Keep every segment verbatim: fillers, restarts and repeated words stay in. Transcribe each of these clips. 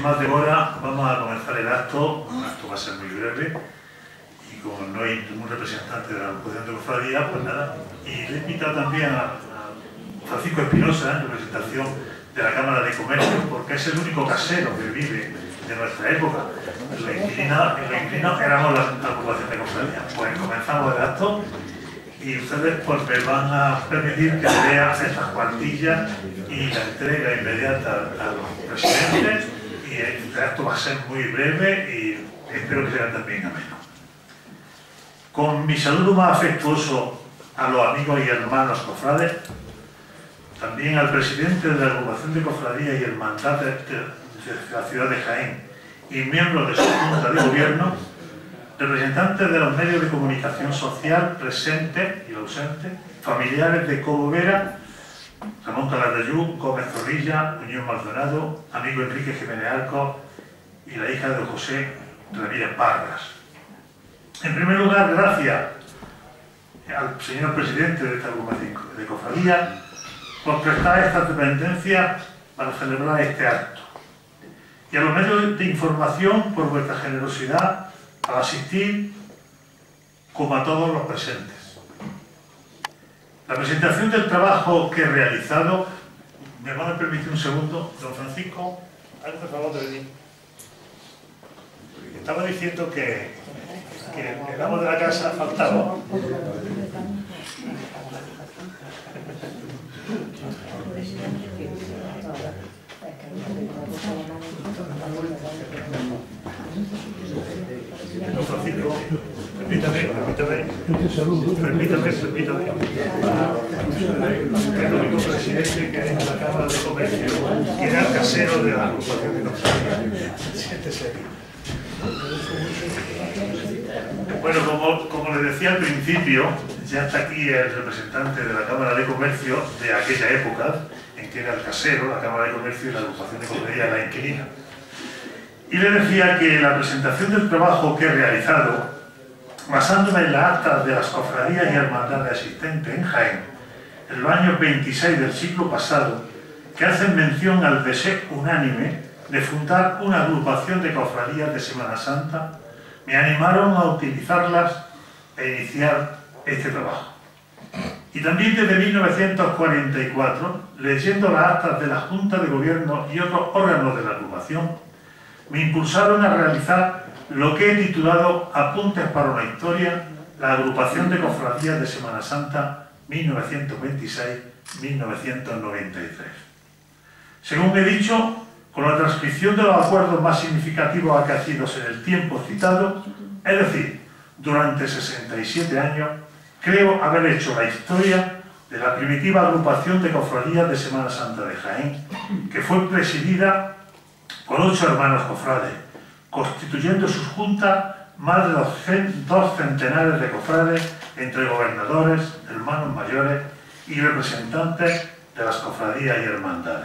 sin más demora, vamos a comenzar el acto. Un acto va a ser muy breve y como no hay ningún representante de la agrupación de cofradía, pues nada. Y le he invitado también a, a Francisco Espinosa, en representación de la Cámara de Comercio, porque es el único casero que vive de nuestra época. En la inquilina, en la inquilina éramos la, la agrupación de cofradía. Pues comenzamos el acto y ustedes pues me van a permitir que lea estas cuartillas y la entrega inmediata a los presidentes, y el acto va a ser muy breve y espero que sea también ameno. Con mi saludo más afectuoso a los amigos y hermanos cofrades, también al presidente de la agrupación de cofradías y hermandades de, de la ciudad de Jaén y miembros de su junta de gobierno, representantes de los medios de comunicación social presentes y ausentes, familiares de Cobo Vera, Ramón Calatayud, Gómez Zorrilla, Muñoz Maldonado, amigo Enrique Jiménez Arcos y la hija de José Ramírez Parras. En primer lugar, gracias al señor presidente de esta agrupación de cofradía por prestar esta dependencia para celebrar este acto, y a los medios de información por vuestra generosidad al asistir, como a todos los presentes. La presentación del trabajo que he realizado, me van a permitir un segundo, don Francisco, hazme el favor de venir. Estaba diciendo que, que el amo de la casa faltaba. Don Francisco, permítame, permítame, permítame, permítame. El único presidente que hay en la Cámara de Comercio, que era el casero de la agrupación de cofradía. Siéntese aquí. Bueno, como, como le decía al principio, ya está aquí el representante de la Cámara de Comercio de aquella época, en que era el casero, la Cámara de Comercio y la agrupación de cofradía, la inquilina. Y le decía que la presentación del trabajo que he realizado, basándome en las actas de las cofradías y hermandades existentes en Jaén, en los años veintiséis del siglo pasado, que hacen mención al deseo unánime de fundar una agrupación de cofradías de Semana Santa, me animaron a utilizarlas e iniciar este trabajo. Y también desde mil novecientos cuarenta y cuatro, leyendo las actas de la Junta de Gobierno y otros órganos de la agrupación, me impulsaron a realizar lo que he titulado Apuntes para una historia, la agrupación de cofradías de Semana Santa mil novecientos veintiséis a mil novecientos noventa y tres. Según he dicho, con la transcripción de los acuerdos más significativos acaecidos en el tiempo citado, es decir, durante sesenta y siete años, creo haber hecho la historia de la primitiva agrupación de cofradías de Semana Santa de Jaén, que fue presidida por ocho hermanos cofrades, constituyendo sus juntas más de dos centenares de cofrades entre gobernadores, hermanos mayores y representantes de las cofradías y hermandades.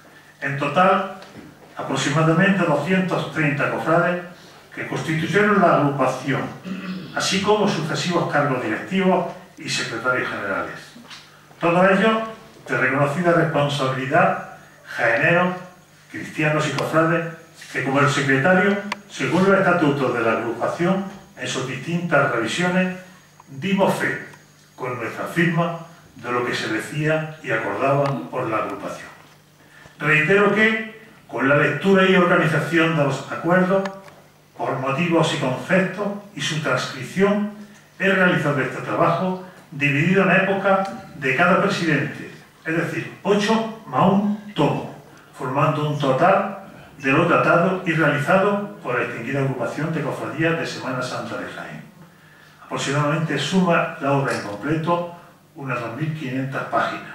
En total, aproximadamente doscientos treinta cofrades que constituyeron la agrupación, así como sucesivos cargos directivos y secretarios generales. Todos ellos de reconocida responsabilidad, jaeneros, cristianos y cofrades, que como el secretario, según los estatutos de la agrupación, en sus distintas revisiones, dimos fe, con nuestra firma, de lo que se decía y acordaba por la agrupación. Reitero que, con la lectura y organización de los acuerdos, por motivos y conceptos, y su transcripción, he realizado este trabajo dividido en época de cada presidente, es decir, ocho más un tomo, formando un total de lo tratado y realizado por la extinguida agrupación de cofradías de Semana Santa de Jaén. Aproximadamente suma la obra en completo unas dos mil quinientas páginas.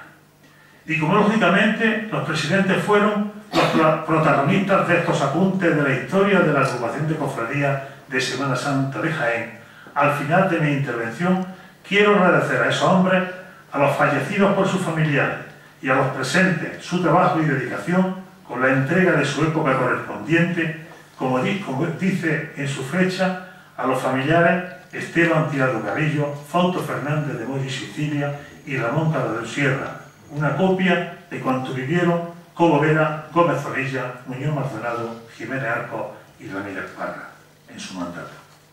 Y como lógicamente los presidentes fueron los protagonistas de estos apuntes de la historia de la agrupación de cofradías de Semana Santa de Jaén, al final de mi intervención quiero agradecer a esos hombres, a los fallecidos por sus familiares y a los presentes su trabajo y dedicación con la entrega de su época correspondiente, como dice en su fecha, a los familiares Esteban Tirado Carrillo, Fausto Fernández de Moya y Sicilia y Ramón Calatayud Sierra, una copia de cuanto vivieron Cobo Vera, Gómez Zorrilla, Muñoz Maldonado, Jiménez Arcos y Ramírez Parra en su mandato.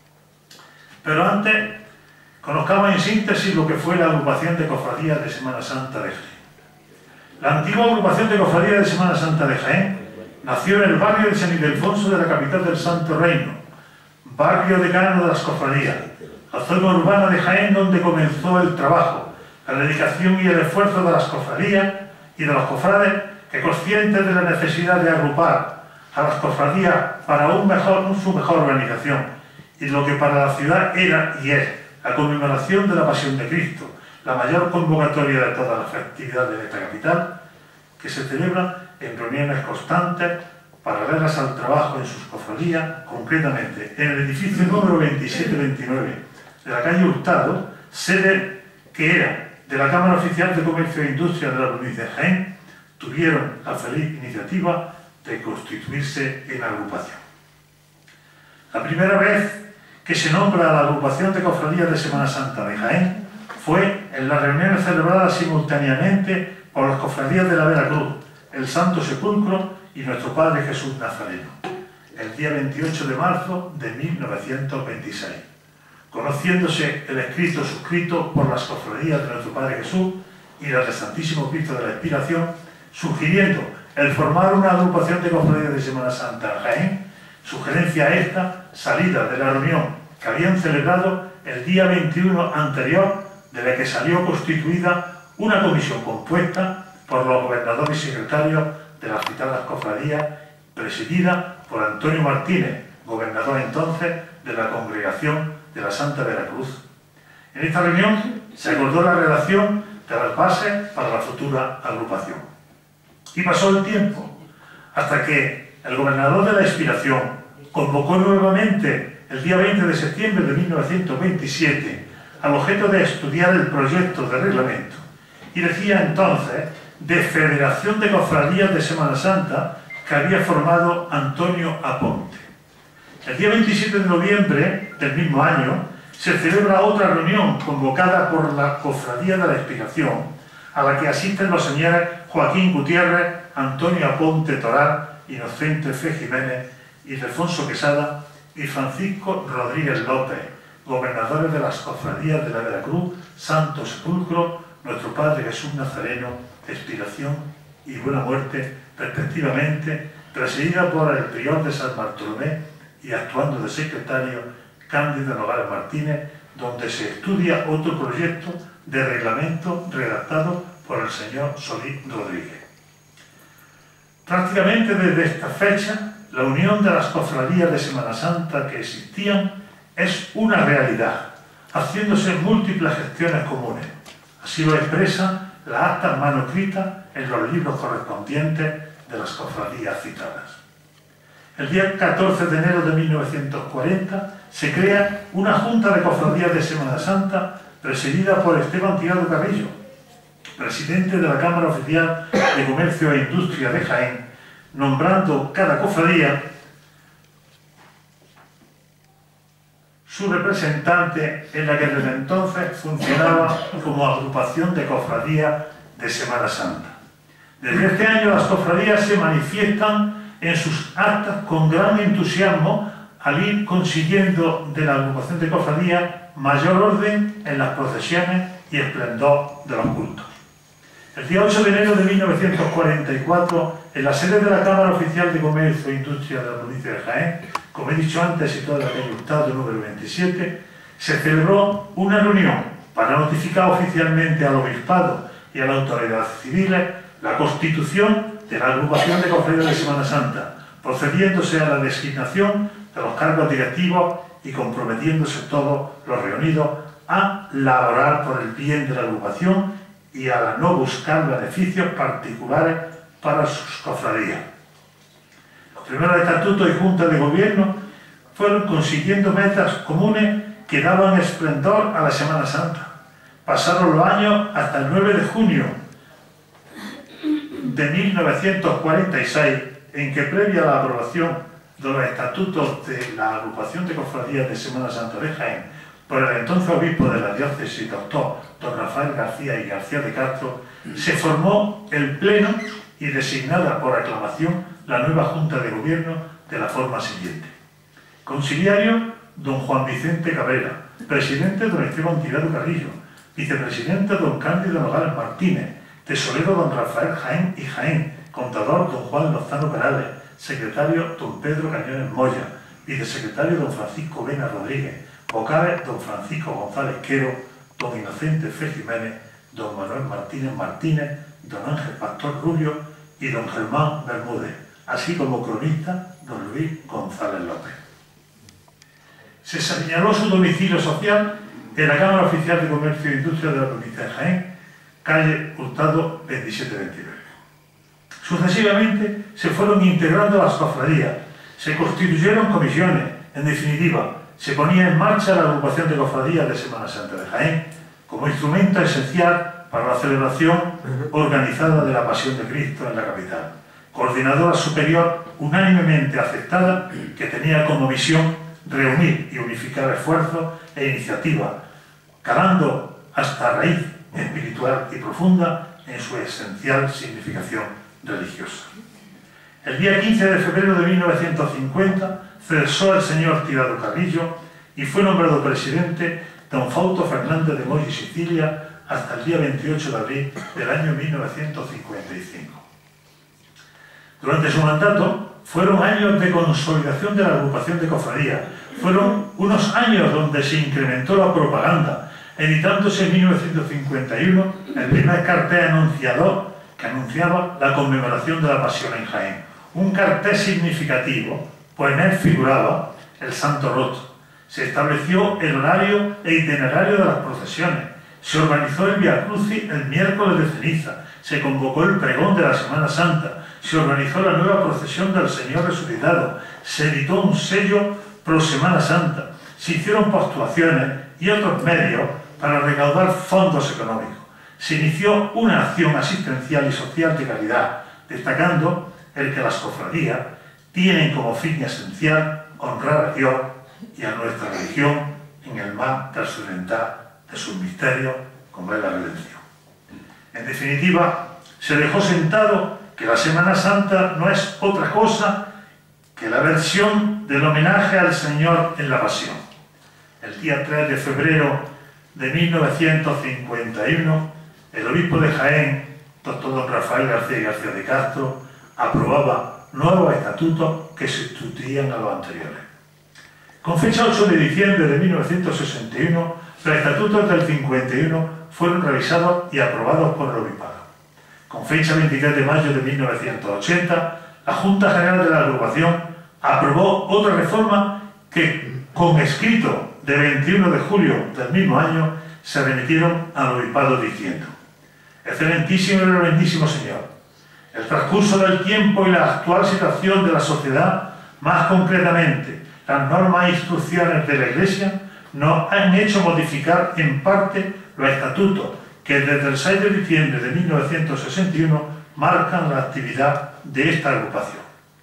Pero antes, conozcamos en síntesis lo que fue la agrupación de cofradías de Semana Santa de Jaén. La antigua agrupación de cofradías de Semana Santa de Jaén nació en el barrio de San Ildefonso de la capital del Santo Reino, barrio decano de las cofradías, la zona urbana de Jaén donde comenzó el trabajo, la dedicación y el esfuerzo de las cofradías y de los cofrades que, conscientes de la necesidad de agrupar a las cofradías para un mejor, su mejor organización y lo que para la ciudad era y es la conmemoración de la Pasión de Cristo, la mayor convocatoria de todas las festividades de esta capital, que se celebra en reuniones constantes paralelas al trabajo en sus cofradías, concretamente en el edificio número veintisiete veintinueve de la calle Hurtado, sede que era de la Cámara Oficial de Comercio e Industria de la provincia de Jaén, tuvieron la feliz iniciativa de constituirse en agrupación. La primera vez que se nombra a la agrupación de cofradías de Semana Santa de Jaén fue en las reuniones celebradas simultáneamente por las cofradías de la Veracruz, el Santo Sepulcro y nuestro Padre Jesús Nazareno, el día veintiocho de marzo de mil novecientos veintiséis, conociéndose el escrito suscrito por las cofradías de nuestro Padre Jesús y las del Santísimo Cristo de la Expiración, sugiriendo el formar una agrupación de cofradías de Semana Santa en Jaén, sugerencia esta salida de la reunión que habían celebrado el día veintiuno anterior, de la que salió constituida una comisión compuesta por los gobernadores y secretarios de las citadas cofradías, presidida por Antonio Martínez, gobernador entonces de la Congregación de la Santa Veracruz. En esta reunión se acordó la redacción de las bases para la futura agrupación. Y pasó el tiempo, hasta que el gobernador de la Expiración convocó nuevamente el día veinte de septiembre de mil novecientos veintisiete al objeto de estudiar el proyecto de reglamento, y decía entonces de Federación de Cofradías de Semana Santa que había formado Antonio Aponte. El día veintisiete de noviembre del mismo año se celebra otra reunión convocada por la Cofradía de la Expiración, a la que asisten los señores Joaquín Gutiérrez, Antonio Aponte Toral, Inocente Fe Jiménez, Ildefonso Quesada y Francisco Rodríguez López, gobernadores de las cofradías de la Veracruz, Santo Sepulcro, nuestro Padre Jesús Nazareno, Expiración y Buena Muerte, respectivamente, presidida por el prior de San Bartolomé y actuando de secretario Cándido Nogales Martínez, donde se estudia otro proyecto de reglamento redactado por el señor Solís Rodríguez. Prácticamente desde esta fecha, la unión de las cofradías de Semana Santa que existían es una realidad, haciéndose múltiples gestiones comunes. Así lo expresan las actas manuscritas en los libros correspondientes de las cofradías citadas. El día catorce de enero de mil novecientos cuarenta se crea una Junta de Cofradías de Semana Santa presidida por Esteban Tirado Carrillo, presidente de la Cámara Oficial de Comercio e Industria de Jaén, nombrando cada cofradía su representante, en la que desde entonces funcionaba como agrupación de cofradías de Semana Santa. Desde este año las cofradías se manifiestan en sus actas con gran entusiasmo al ir consiguiendo de la agrupación de cofradías mayor orden en las procesiones y esplendor de los cultos. El día ocho de enero de mil novecientos cuarenta y cuatro, en la sede de la Cámara Oficial de Comercio e Industria de la provincia de Jaén, como he dicho antes, situada en la calle Hurtado número veintisiete, se celebró una reunión para notificar oficialmente al Obispado y a las autoridades civiles la constitución de la agrupación de cofradías de Semana Santa, procediéndose a la designación de los cargos directivos y comprometiéndose todos los reunidos a laborar por el bien de la agrupación y a no buscar beneficios particulares para sus cofradías. Los primeros estatutos y juntas de gobierno fueron consiguiendo metas comunes que daban esplendor a la Semana Santa. Pasaron los años hasta el nueve de junio de mil novecientos cuarenta y seis, en que previa a la aprobación de los estatutos de la agrupación de cofradías de Semana Santa de Jaén por el entonces obispo de la diócesis, doctor don Rafael García y García de Castro, se formó el pleno y designada por aclamación la nueva Junta de Gobierno de la forma siguiente. Conciliario, don Juan Vicente Cabrera. Presidente, don Esteban Tirado Carrillo. Vicepresidente, don Cándido Nogales Martínez. Tesorero, don Rafael Jaén y Jaén. Contador, don Juan Lozano Perales. Secretario, don Pedro Cañones Moya. Vicesecretario, don Francisco Vena Rodríguez. Vocales, don Francisco González Quero. Don Inocente Fe Jiménez. Don Manuel Martínez Martínez. Don Ángel Pastor Rubio y don Germán Bermúdez, así como cronista, don Luis González López. Se señaló su domicilio social en la Cámara Oficial de Comercio e Industria de la provincia de Jaén, calle Hurtado veintisiete veintinueve. Sucesivamente se fueron integrando las cofradías, se constituyeron comisiones, en definitiva, se ponía en marcha la agrupación de cofradías de Semana Santa de Jaén como instrumento esencial para la celebración organizada de la Pasión de Cristo en la capital. Coordinadora superior unánimemente aceptada que tenía como misión reunir y unificar esfuerzos e iniciativas, calando hasta raíz espiritual y profunda en su esencial significación religiosa. El día quince de febrero de mil novecientos cincuenta cesó el señor Tirado Carrillo y fue nombrado presidente don Fausto Fernández de Moya y Sicilia hasta el día veintiocho de abril del año mil novecientos cincuenta y cinco. Durante su mandato fueron años de consolidación de la agrupación de cofradías, fueron unos años donde se incrementó la propaganda, editándose en mil novecientos cincuenta y uno el primer cartel anunciador que anunciaba la conmemoración de la Pasión en Jaén, un cartel significativo, pues en él figuraba el Santo Roto. Se estableció el horario e itinerario de las procesiones. Se organizó el Via Crucis el miércoles de ceniza, se convocó el pregón de la Semana Santa, se organizó la nueva procesión del Señor Resucitado, se editó un sello pro Semana Santa, se hicieron postulaciones y otros medios para recaudar fondos económicos. Se inició una acción asistencial y social de calidad, destacando el que las cofradías tienen como fin esencial honrar a Dios y a nuestra religión en el más trascendental de sus misterios, como es la redención. En definitiva, se dejó sentado que la Semana Santa no es otra cosa que la versión del homenaje al Señor en la Pasión. El día tres de febrero de mil novecientos cincuenta y uno, el obispo de Jaén, doctor don Rafael García y García de Castro, aprobaba nuevos estatutos que sustituían a los anteriores. Con fecha ocho de diciembre de mil novecientos sesenta y uno, los estatutos del cincuenta y uno fueron revisados y aprobados por el obispado. Con fecha veintitrés de mayo de mil novecientos ochenta, la Junta General de la Agrupación aprobó otra reforma que, con escrito de veintiuno de julio del mismo año, se remitieron al obispado diciendo: Excelentísimo y reverendísimo Señor, el transcurso del tiempo y la actual situación de la sociedad, más concretamente las normas e instrucciones de la Iglesia, nos han hecho modificar en parte los estatutos que desde el seis de diciembre de mil novecientos sesenta y uno marcan la actividad de esta agrupación.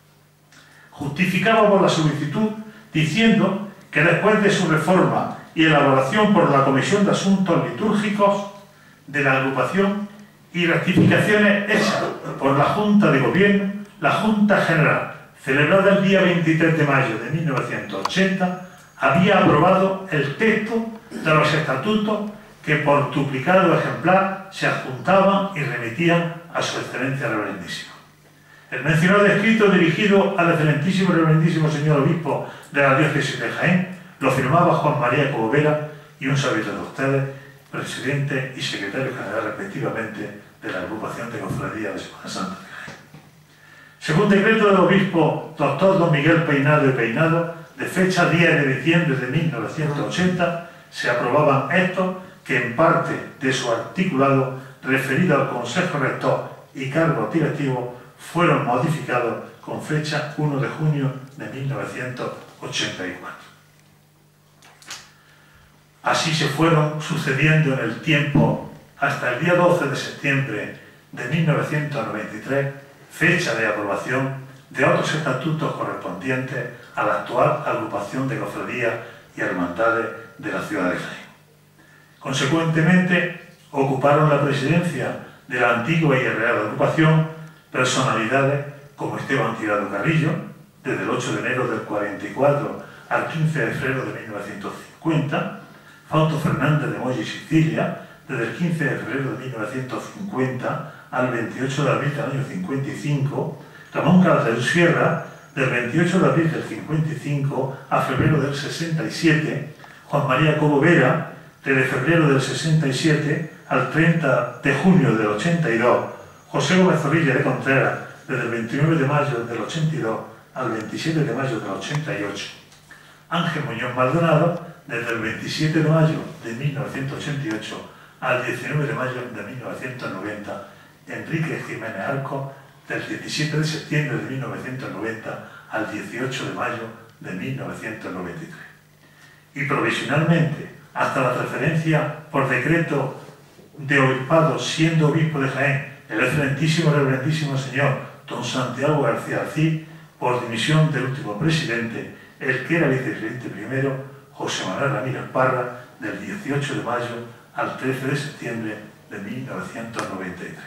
Justificábamos la solicitud diciendo que después de su reforma y elaboración por la Comisión de Asuntos Litúrgicos de la agrupación y rectificaciones hechas por la Junta de Gobierno, la Junta General, celebrada el día veintitrés de mayo de mil novecientos ochenta, había aprobado el texto de los estatutos que por duplicado ejemplar se adjuntaban y remitían a su excelencia reverendísima. El mencionado escrito dirigido al excelentísimo y reverendísimo señor obispo de la diócesis de Jaén lo firmaba Juan María Cobovera y un servidor de ustedes, presidente y secretario general respectivamente de la agrupación de cofradías de Semana Santa de Jaén. Según decreto del obispo doctor don Miguel Peinado y Peinado, de fecha diez de diciembre de mil novecientos ochenta, se aprobaban estos que en parte de su articulado referido al Consejo Rector y cargos directivos fueron modificados con fecha uno de junio de mil novecientos ochenta y cuatro. Así se fueron sucediendo en el tiempo hasta el día doce de septiembre de mil novecientos noventa y tres, fecha de aprobación de otros estatutos correspondientes a la actual agrupación de cofradías y hermandades de la ciudad de Jaén. Consecuentemente, ocuparon la presidencia de la antigua y real agrupación Personalidades como Esteban Tirado Carrillo, desde el ocho de enero del cuarenta y cuatro al quince de febrero de mil novecientos cincuenta, Fausto Fernández de Moya y Sicilia, desde el quince de febrero de mil novecientos cincuenta al veintiocho de abril del año cincuenta y cinco, Ramón Calatayud Sierra, del veintiocho de abril del cincuenta y cinco a febrero del sesenta y siete, Juan María Cobo Vera, desde febrero del sesenta y siete al treinta de junio del ochenta y dos, José Gómez Zorrilla de Contreras, desde el veintinueve de mayo del ochenta y dos al veintisiete de mayo del ochenta y ocho, Ángel Muñoz Maldonado, desde el veintisiete de mayo de mil novecientos ochenta y ocho al diecinueve de mayo de mil novecientos noventa, Enrique Jiménez Arco, del diecisiete de septiembre de mil novecientos noventa al dieciocho de mayo de mil novecientos noventa y tres. Y provisionalmente, hasta la transferencia por decreto de obispado, siendo obispo de Jaén, el excelentísimo reverendísimo señor don Santiago García Alcid, por dimisión del último presidente, el que era vicepresidente primero, José Manuel Ramírez Parra, del dieciocho de mayo al trece de septiembre de mil novecientos noventa y tres.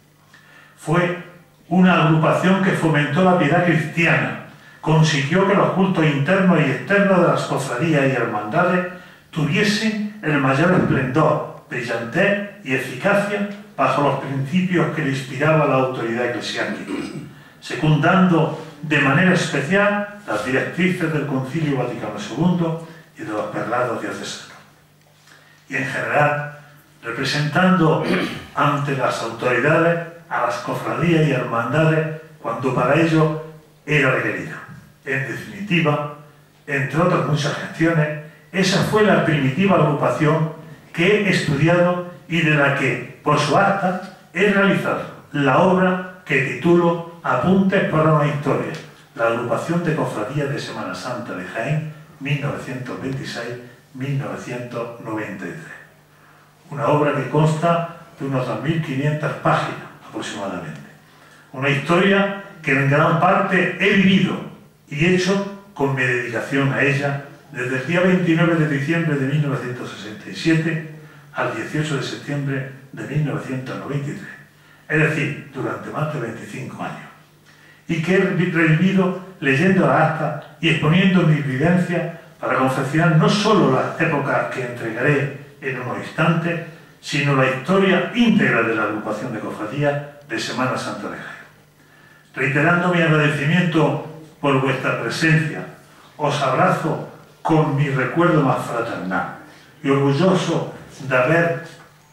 Fue una agrupación que fomentó la piedad cristiana, consiguió que los cultos internos y externos de las cofradías y hermandades tuviesen el mayor esplendor, brillantez y eficacia bajo los principios que le inspiraba la autoridad eclesiástica, secundando de manera especial las directrices del Concilio Vaticano segundo y de los perlados diocesanos. Y en general, representando ante las autoridades a las cofradías y hermandades cuando para ello era requerida. En definitiva, entre otras muchas gestiones, esa fue la primitiva agrupación que he estudiado y de la que, por su acta, he realizado la obra que titulo Apuntes para una historia, la agrupación de cofradías de Semana Santa de Jaén, mil novecientos veintiséis a mil novecientos noventa y tres. Una obra que consta de unas dos mil quinientas páginas aproximadamente. Una historia que en gran parte he vivido y hecho con mi dedicación a ella desde el día veintinueve de diciembre de mil novecientos sesenta y siete al dieciocho de septiembre de mil novecientos noventa y tres, es decir, durante más de veinticinco años, y que he revivido leyendo las actas y exponiendo mis vivencias para confeccionar no solo las épocas que entregaré en unos instantes, sino la historia íntegra de la agrupación de cofradías de Semana Santa de Jaén. Reiterando mi agradecimiento por vuestra presencia, os abrazo con mi recuerdo más fraternal y orgulloso de haber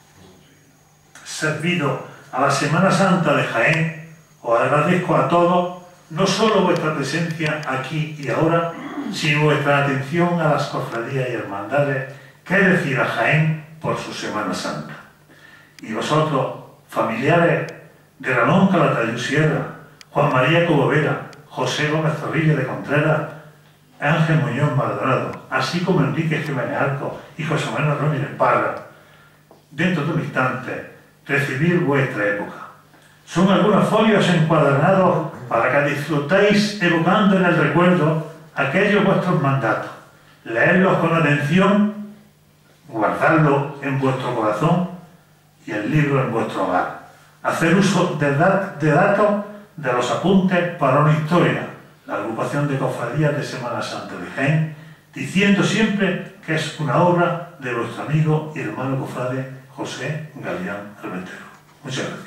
servido a la Semana Santa de Jaén. Os agradezco a todos no solo vuestra presencia aquí y ahora, sino vuestra atención a las cofradías y hermandades, que es decir, a Jaén por su Semana Santa. Y vosotros, familiares de Ramón Calatayud Sierra, Juan María Cobo Vera, José Gómez Zorrilla de Contreras, Ángel Muñoz Maldonado, así como Enrique Jiménez Arco y José Manuel Ramírez Parra, dentro de un instante, recibir vuestra época. Son algunos folios encuadernados para que disfrutéis evocando en el recuerdo aquellos vuestros mandatos. Leedlos con atención, guardadlo en vuestro corazón y el libro en vuestro hogar. Hacer uso de, dat de datos de los apuntes para una historia, la agrupación de cofradías de Semana Santa de Jaén, diciendo siempre que es una obra de vuestro amigo y hermano cofrade José Galián Armentero. Muchas gracias.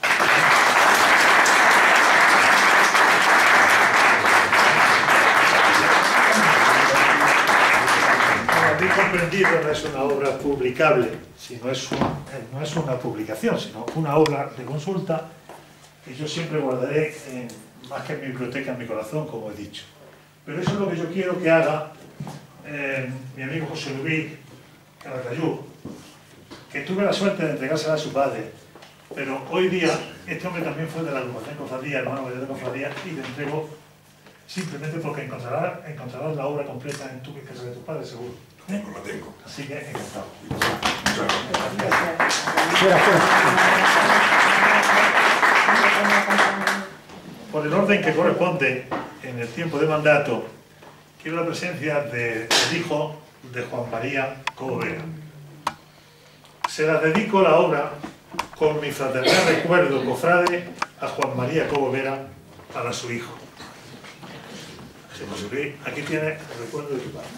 Habéis comprendido, no es una obra publicable, sino es una, no es una publicación, sino una obra de consulta que yo siempre guardaré en, más que en mi biblioteca, en mi corazón, como he dicho. Pero eso es lo que yo quiero que haga eh, mi amigo José Luis Calatayud, que tuve la suerte de entregársela a su padre, pero hoy día este hombre también fue de la agrupación Cofradía, hermano mayor de Cofradía, y te entrego simplemente porque encontrarás, encontrarás la obra completa en tu casa de tu padre, seguro. ¿Eh? La tengo. Así que encantado. Muchas gracias. Por el orden que corresponde en el tiempo de mandato, quiero la presencia de, del hijo de Juan María Cobo Vera. Se la dedico la obra con mi fraternal recuerdo, cofrade, a Juan María Cobo Vera para su hijo. José Luis, aquí tiene el recuerdo de tu padre.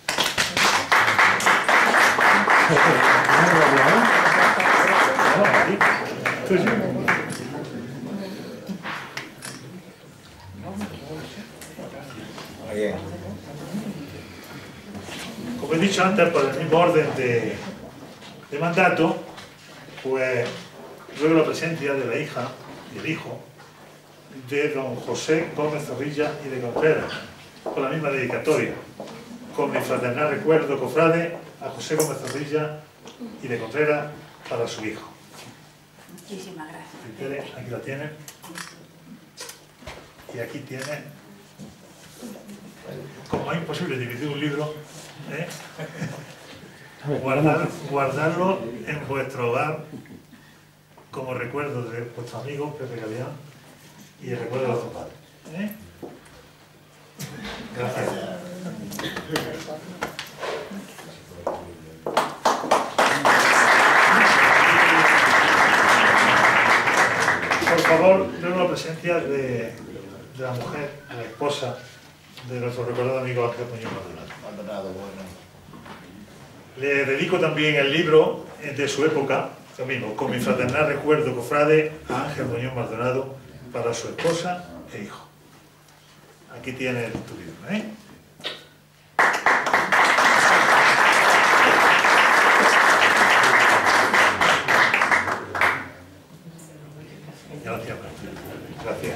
Como he dicho antes, por el mismo orden de, de mandato, pues ruego la presencia de la hija y el hijo de don José Gómez Zorrilla y de Contreras, con la misma dedicatoria. Con mi fraternal recuerdo, cofrade, a José Gómez Zorrilla y de Contreras para su hijo. Muchísimas gracias. Aquí la tiene. Y aquí tiene. Como es imposible dividir un libro, ¿eh? Guardar, guardarlo en vuestro hogar como recuerdo de vuestro amigo Pepe Galeán y el recuerdo de vuestro padre. ¿Eh? Gracias. Por favor, tengo la presencia de, de la mujer, de la esposa de nuestro recordado amigo Ángel Muñoz Maldonado. Le dedico también el libro de su época, lo mismo, con mi fraternal recuerdo, cofrade, a Ángel Muñoz Maldonado para su esposa e hijo. Aquí tiene tu libro, ¿eh? Gracias, gracias.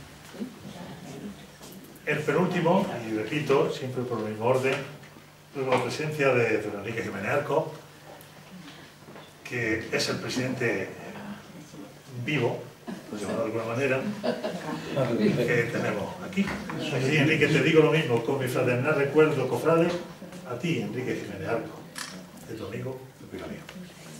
El penúltimo, y repito, siempre por el mismo orden, luego la presencia de don Enrique Jiménez Arco, que es el presidente vivo, por llamarlo de alguna manera, que tenemos aquí. Aquí, Enrique, te digo lo mismo, con mi fraternal recuerdo, cofrade, a ti, Enrique Jiménez Arco, de tu amigo, de tu amigo.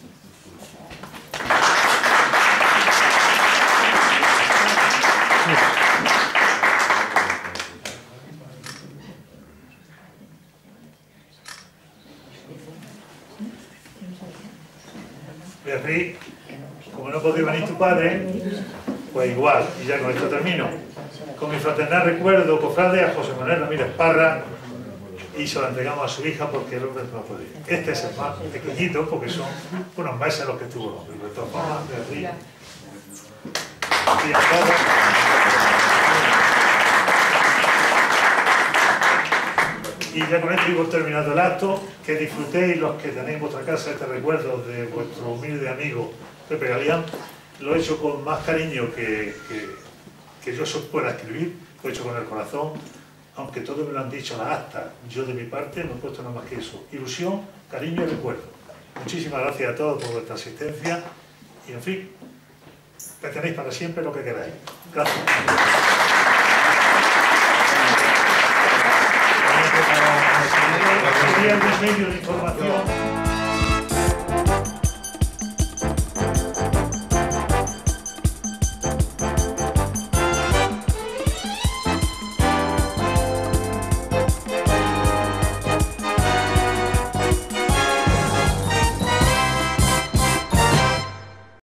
Beatriz, como no podía venir tu padre, pues igual, y ya con esto termino. Con mi fraternal recuerdo, cofrade, a José Manuel Ramírez Parra, y se lo entregamos a su hija porque el hombre no puede ir. Este es el más pequeñito porque son unos meses los que estuvo el hombre. De todas formas, Beatriz. Y a todos. Y ya con esto hemos terminado el acto. Que disfrutéis los que tenéis en vuestra casa este recuerdo de vuestro humilde amigo Pepe Galeán. Lo he hecho con más cariño que, que, que yo pueda escribir, lo he hecho con el corazón, aunque todos me lo han dicho a las actas. Yo de mi parte no he puesto nada más que eso. Ilusión, cariño y recuerdo. Muchísimas gracias a todos por vuestra asistencia y en fin, que tenéis para siempre lo que queráis. Gracias. Sería el medio de